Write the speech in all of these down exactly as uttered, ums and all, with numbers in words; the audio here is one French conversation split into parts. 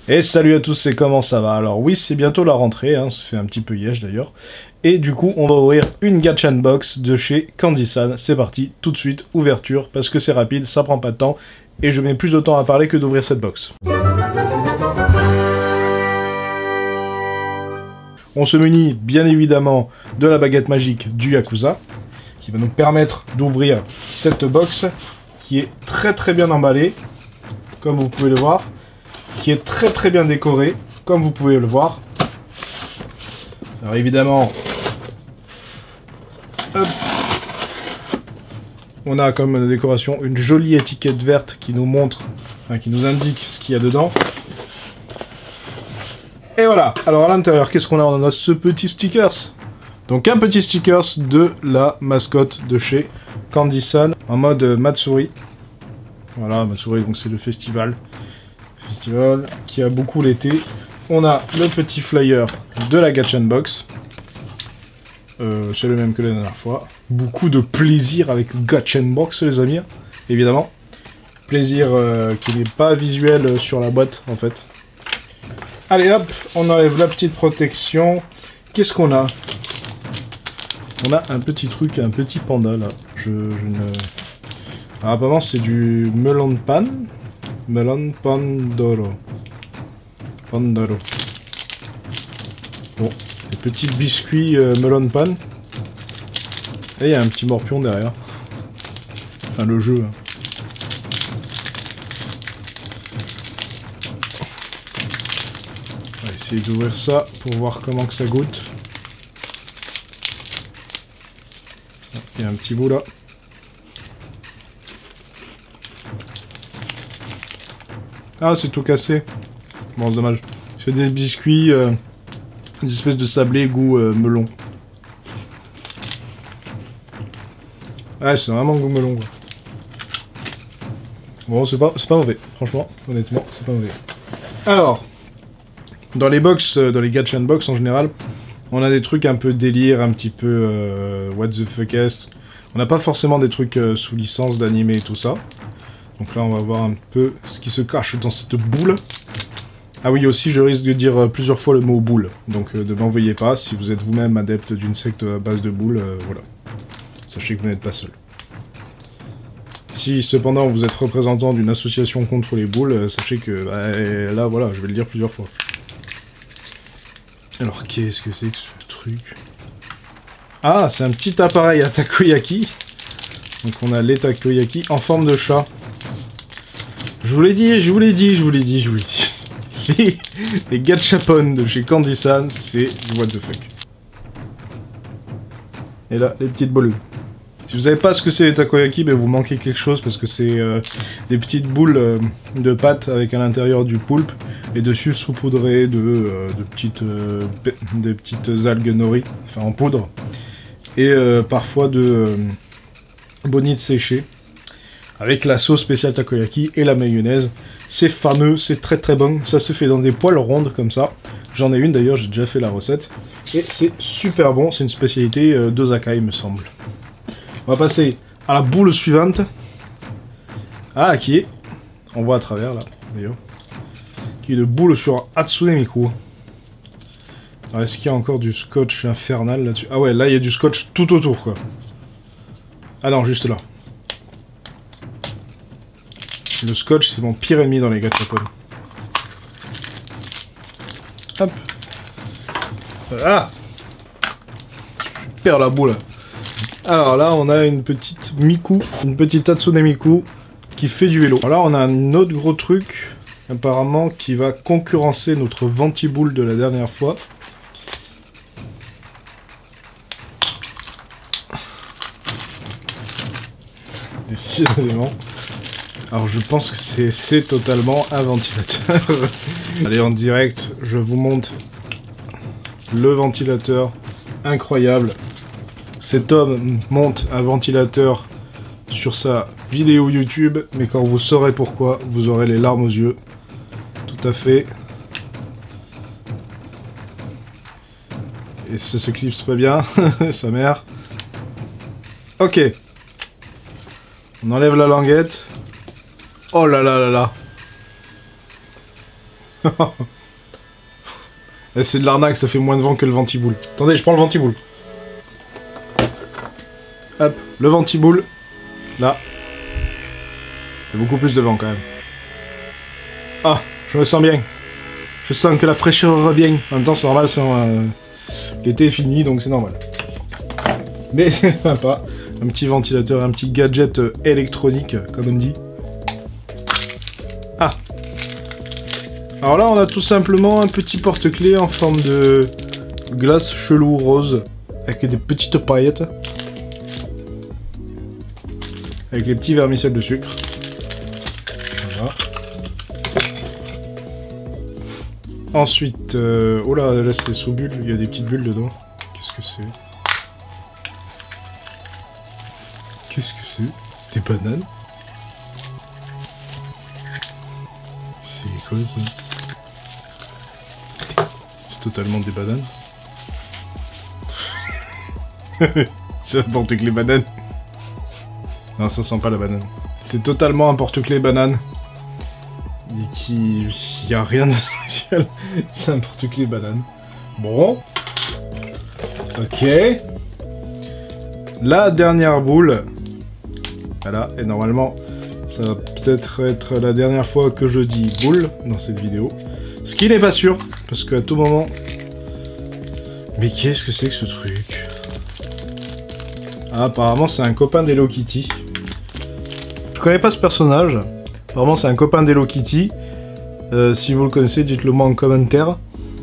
Et salut à tous, et comment ça va? Alors oui, c'est bientôt la rentrée, hein, ça fait un petit peu yesh d'ailleurs. Et du coup, on va ouvrir une Gacha Box de chez Candy-san. C'est parti, tout de suite, ouverture, parce que c'est rapide, ça prend pas de temps, et je mets plus de temps à parler que d'ouvrir cette box. On se munit bien évidemment de la baguette magique du Yakuza, qui va nous permettre d'ouvrir cette box, qui est très très bien emballée, comme vous pouvez le voir, qui est très très bien décorée, comme vous pouvez le voir. Alors évidemment, hop, on a comme décoration une jolie étiquette verte qui nous montre, enfin, qui nous indique ce qu'il y a dedans. Et voilà, alors à l'intérieur, qu'est-ce qu'on a? On a ce petit stickers. Donc un petit stickers de la mascotte de chez Candy-san, en mode Matsuri. Voilà, Matsuri, donc c'est le festival. Festival qui a beaucoup l'été. On a le petit flyer de la Gacha Box. Euh, c'est le même que la dernière fois. Beaucoup de plaisir avec Gacha Box, les amis, évidemment. Plaisir euh, qui n'est pas visuel sur la boîte, en fait. Allez hop, on enlève la petite protection. Qu'est-ce qu'on a? On a un petit truc, un petit panda là. Je, je ne... Alors apparemment c'est du melon pan. Melon pandoro. Pandoro. Bon, des petits biscuits euh, melon pan. Et il y a un petit morpion derrière. Enfin le jeu. Hein. On va essayer d'ouvrir ça pour voir comment que ça goûte. Il y a un petit bout là. Ah, c'est tout cassé. Bon, c'est dommage. C'est des biscuits, euh, des espèces de sablé goût euh, melon. Ouais, c'est vraiment goût melon, quoi. Bon, c'est pas, c'est pas mauvais. Franchement, honnêtement, c'est pas mauvais. Alors, dans les box, dans les Gacha Box en général, on a des trucs un peu délire, un petit peu euh, what the fuck est. On n'a pas forcément des trucs euh, sous licence d'anime et tout ça. Donc là, on va voir un peu ce qui se cache dans cette boule. Ah oui, aussi, je risque de dire euh, plusieurs fois le mot boule. Donc euh, ne m'envoyez pas, si vous êtes vous-même adepte d'une secte à base de boules, euh, voilà. Sachez que vous n'êtes pas seul. Si cependant vous êtes représentant d'une association contre les boules, euh, sachez que bah, là, voilà, je vais le dire plusieurs fois. Alors, qu'est-ce que c'est que ce truc? Ah, c'est un petit appareil à takoyaki. Donc on a les takoyaki en forme de chat. Je vous l'ai dit, je vous l'ai dit, je vous l'ai dit, je vous l'ai dit. Les, les gachapon de chez Candy-san, c'est du what the fuck. Et là, les petites boules. Si vous savez pas ce que c'est les takoyaki, ben vous manquez quelque chose parce que c'est euh, des petites boules euh, de pâte avec à l'intérieur du poulpe et dessus saupoudré de, euh, de petites euh, des petites algues nori, enfin en poudre, et euh, parfois de euh, bonites séchées avec la sauce spéciale takoyaki et la mayonnaise. C'est fameux, c'est très très bon. Ça se fait dans des poêles rondes comme ça. J'en ai une d'ailleurs, j'ai déjà fait la recette et c'est super bon. C'est une spécialité euh, d'Osaka, il me semble. On va passer à la boule suivante. Ah, qui est... On voit à travers, là, d'ailleurs. Qui est de boule sur Hatsune Miku. Alors, est-ce qu'il y a encore du scotch infernal là-dessus? Ah ouais, là, il y a du scotch tout autour, quoi. Ah non, juste là. Le scotch, c'est mon pire ennemi dans les gachapon. Hop. Voilà. Je perds la boule. Alors là, on a une petite Miku, une petite Hatsune Miku qui fait du vélo. Alors là, on a un autre gros truc, apparemment, qui va concurrencer notre Ventiboule de la dernière fois. Décidément. Alors je pense que c'est totalement un ventilateur. Allez, en direct, je vous montre le ventilateur incroyable. Cet homme monte un ventilateur sur sa vidéo YouTube, mais quand vous saurez pourquoi, vous aurez les larmes aux yeux. Tout à fait. Et ça se clipse pas bien, sa mère. Ok. On enlève la languette. Oh là là là là. Eh, c'est de l'arnaque, ça fait moins de vent que le ventiboule. Attendez, je prends le ventiboule. Hop, le ventiboule. Là. C'est beaucoup plus de vent quand même. Ah, je me sens bien. Je sens que la fraîcheur revient. En même temps, c'est normal, euh, l'été est fini, donc c'est normal. Mais c'est sympa. Un petit ventilateur, un petit gadget euh, électronique, comme on dit. Ah. Alors là, on a tout simplement un petit porte-clés en forme de glace chelou rose, avec des petites paillettes. Avec les petits vermicelles de sucre. Voilà. Ensuite, euh, oh là, là c'est sous bulle, il y a des petites bulles dedans. Qu'est-ce que c'est? Qu'est-ce que c'est? Des bananes? C'est quoi ça? C'est totalement des bananes. C'est un porte-clés banane. Non, ça sent pas la banane. C'est totalement un porte-clés banane. Et qui... Il n'y a rien de spécial. C'est un porte-clés banane. Bon. Ok. La dernière boule. Voilà. Et normalement, ça va peut-être être la dernière fois que je dis boule dans cette vidéo. Ce qui n'est pas sûr. Parce qu'à tout moment... Mais qu'est-ce que c'est que ce truc? Ah, apparemment, c'est un copain d'Hello Kitty. Je connais pas ce personnage. Apparemment, c'est un copain d'Hello Kitty. Euh, si vous le connaissez, dites-le moi en commentaire.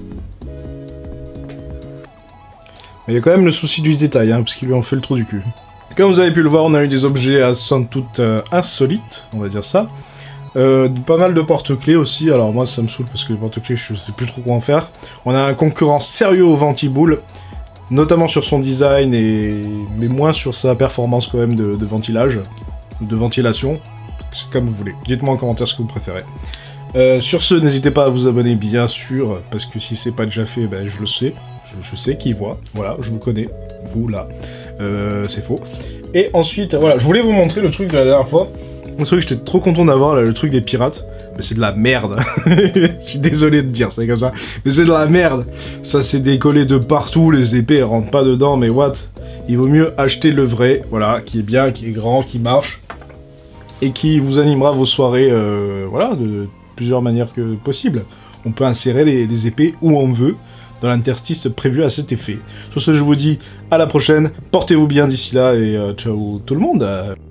Mais il y a quand même le souci du détail, hein, parce qu'ils lui ont fait le trou du cul. Comme vous avez pu le voir, on a eu des objets à somme toute euh, insolites, on va dire ça. Euh, pas mal de porte-clés aussi, alors moi ça me saoule parce que les porte-clés, je sais plus trop quoi en faire. On a un concurrent sérieux au Ventiboule, notamment sur son design, et... mais moins sur sa performance quand même de, de ventilage, de ventilation. C'est comme vous voulez. Dites-moi en commentaire ce que vous préférez. Euh, sur ce, n'hésitez pas à vous abonner, bien sûr, parce que si c'est pas déjà fait, ben, je le sais. Je, je sais qui voit. Voilà, je vous connais. Vous, là. Euh, c'est faux. Et ensuite, voilà, je voulais vous montrer le truc de la dernière fois. Le truc que j'étais trop content d'avoir, là, le truc des pirates. Mais c'est de la merde. Je suis désolé de dire ça comme ça. Mais c'est de la merde. Ça s'est décollé de partout, les épées, elles rentrent pas dedans, mais what? Il vaut mieux acheter le vrai, voilà, qui est bien, qui est grand, qui marche. Et qui vous animera vos soirées, euh, voilà, de plusieurs manières que possible. On peut insérer les, les épées où on veut, dans l'interstice prévu à cet effet. Sur ce, je vous dis à la prochaine, portez-vous bien d'ici là, et euh, ciao tout le monde.